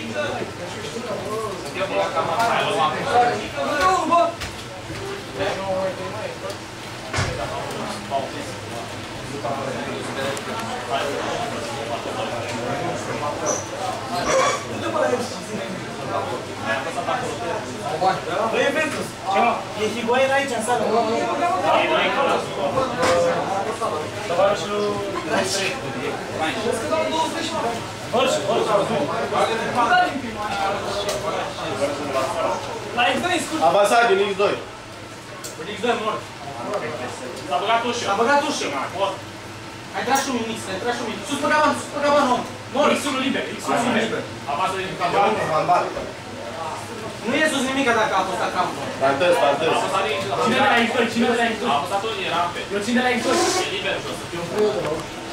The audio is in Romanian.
Suntem la cam mai luat. Băi, Ventus, e Higuain aici în sală. Tovarășul Hărșu. La X2 scurt. Avansat din X2. X2 mort. S-a băgat ușă. S-a băgat ușă. Ai tras și un mix, ai tras și un mix. Sus pe gaban, om. Mor. X1 liber. Apasă din Handbal. Nu e sus nimica dacă a apăsat campul. Partez. Cine de la X2? A apăsat unii rampe. Eu țin de la X2. E liber jos.